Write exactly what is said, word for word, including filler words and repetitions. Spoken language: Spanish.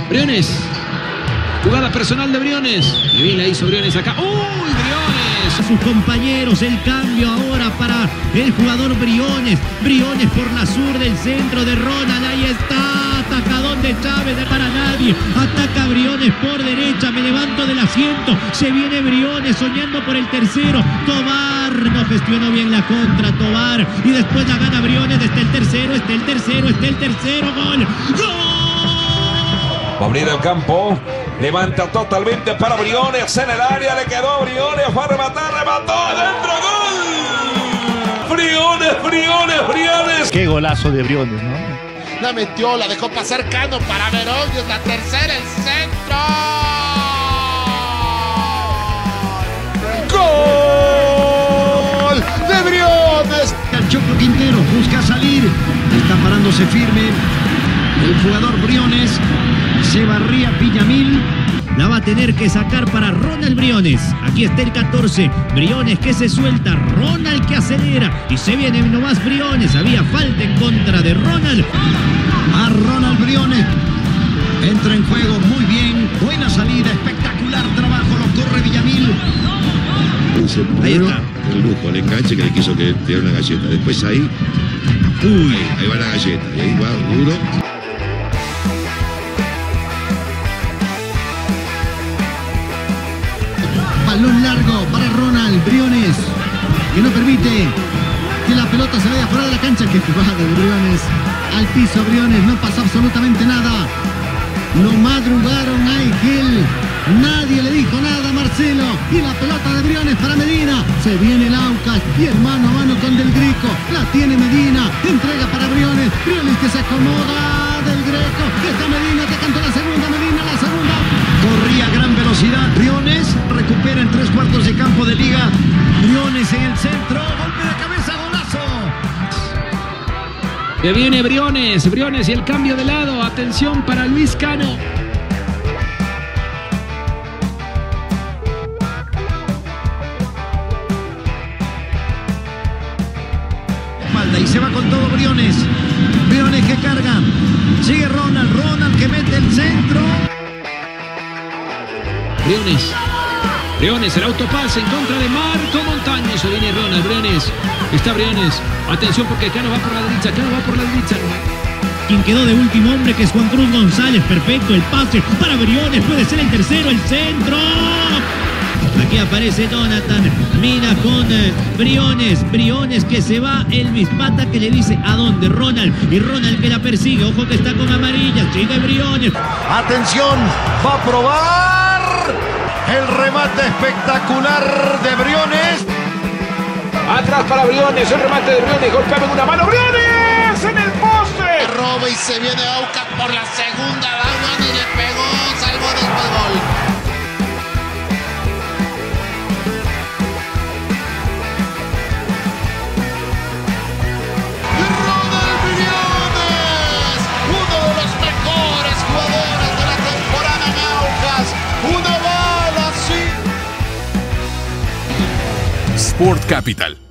Briones. Jugada personal de Briones. Y bien la hizo Briones acá. ¡Uy, Briones! Sus compañeros, el cambio ahora para el jugador Briones. Briones por la sur del centro de Ronald. Ahí está. Atacadón de Chávez, de para nadie. Ataca Briones por derecha. Me levanto del asiento. Se viene Briones soñando por el tercero. Tobar no gestionó bien la contra. Tobar. Y después la gana Briones. Está el tercero, está el tercero, está el tercero. Gol. ¡Gol! Va a abrir el campo. Levanta totalmente para Briones en el área. Le quedó a Briones. Va a rematar. Remató. Adentro. Gol. Briones, Briones, Briones. Qué golazo de Briones, ¿no? La metió, la dejó pasar Cano para Verón. Y es la tercera, el centro. ¡Gol de Briones! El Choclo Quintero busca salir. Está parándose firme el jugador Briones. Se barría Villamil. La va a tener que sacar para Ronald Briones. Aquí está el catorce. Briones que se suelta. Ronald que acelera. Y se viene nomás Briones. Había falta en contra de Ronald. A Ronald Briones. Entra en juego muy bien. Buena salida. Espectacular trabajo. Lo corre Villamil. Ahí está. El lujo, el enganche que le quiso que tirara una galleta. Después ahí. Uy, ahí, ahí va la galleta. Y ahí va duro. Balón largo para Ronald Briones, que no permite que la pelota se vaya fuera de la cancha. Que jugada de Briones. Al piso Briones, no pasó absolutamente nada. Lo madrugaron a Egel. Nadie le dijo nada a Marcelo. Y la pelota de Briones para Medina. Se viene el Aucas y el mano a mano con Del Greco. La tiene Medina. Entrega para Briones. Briones que se acomoda Del Greco. Está Medina, te cantó la segunda. Medina la segunda. Corría a gran velocidad. Briones recupera en tres cuartos de campo de liga. Briones en el centro. Golpe de cabeza, golazo. Que viene Briones. Briones y el cambio de lado. Atención para Luis Cano. Y se va con todo Briones. Briones que carga. Sigue Ronald. Ronald que mete el centro. Briones. Briones, el autopase en contra de Marco Montaño. Se viene Ronald. Briones. Está Briones. Atención porque Cano va por la derecha. Cano va por la derecha. Quien quedó de último hombre, que es Juan Cruz González. Perfecto el pase para Briones. Puede ser el tercero. El centro. Aquí aparece Jonathan. Mira con eh, Briones. Briones que se va. Elvis Pata que le dice a dónde. Ronald. Y Ronald que la persigue. Ojo que está con amarilla. Sigue Briones. Atención. Va a probar. El remate espectacular de Briones. Atrás para Briones. El remate de Briones. Golpea con una mano. Briones en el poste. Roba y se viene Aucas por la segunda. Down y le pegó. Salvó después gol. Sport Capital.